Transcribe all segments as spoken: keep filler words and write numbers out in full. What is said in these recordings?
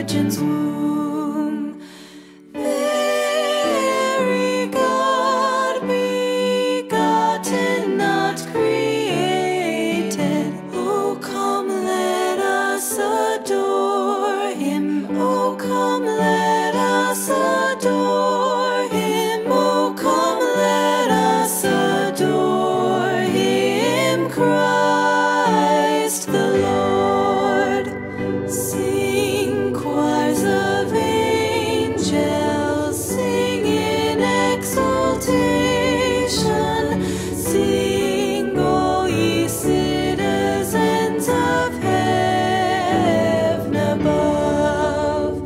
Virgin's womb. Very God begotten, not created. Oh, come, let us adore him. Oh, come, let us adore him. Oh, come, let us adore him, Christ the Lord. Sing, choirs of angels, sing in exaltation. Sing, all ye citizens of heaven above.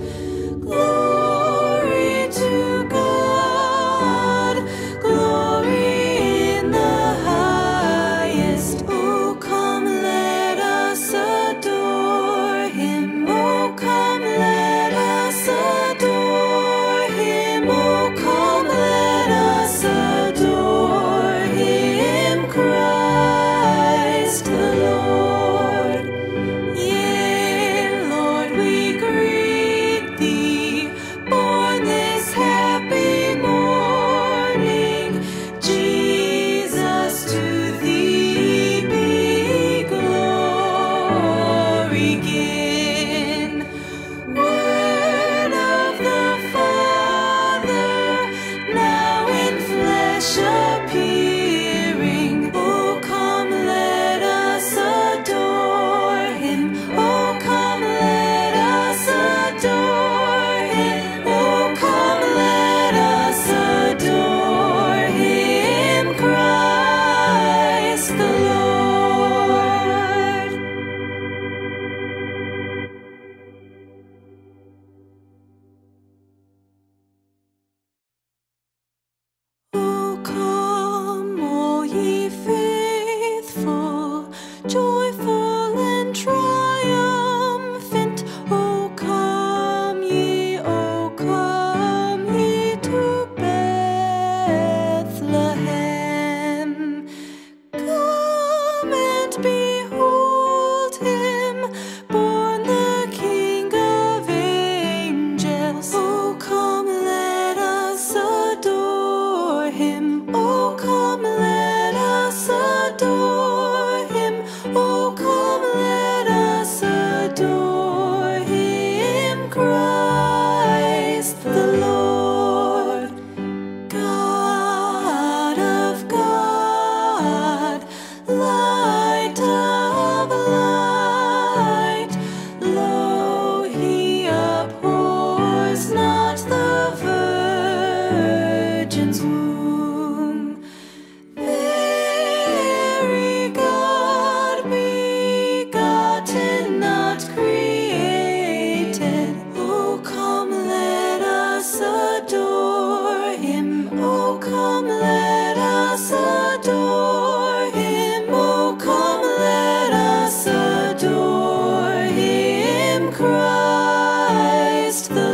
Glory to God, glory in the highest. Oh, come, let us adore him. Oh, come, let us adore him. Oh, come, let us adore him, Christ the Lord. Yea, Lord, we greet thee, born this happy morning. Jesus, to thee be glory given. Word of the Father, now in flesh appearing. Oh, come, let us adore him. Oh, come, let us adore him. Oh, come, let us adore him, Christ the Lord. Oh, come, all ye faithful, joyful and triumphant. Oh, come ye, oh, come ye to Bethlehem. Come and behold him, born the King of angels. Oh, come, let us adore him. Oh, come, let us adore him. Oh, come, let us adore him, Christ the Lord. God of God, light of light, lo, he abhors not the Virgin's womb. Very God begotten, not created. Oh, come, let us adore him. Oh, come, let us adore him. Oh, come, let us adore him, Christ the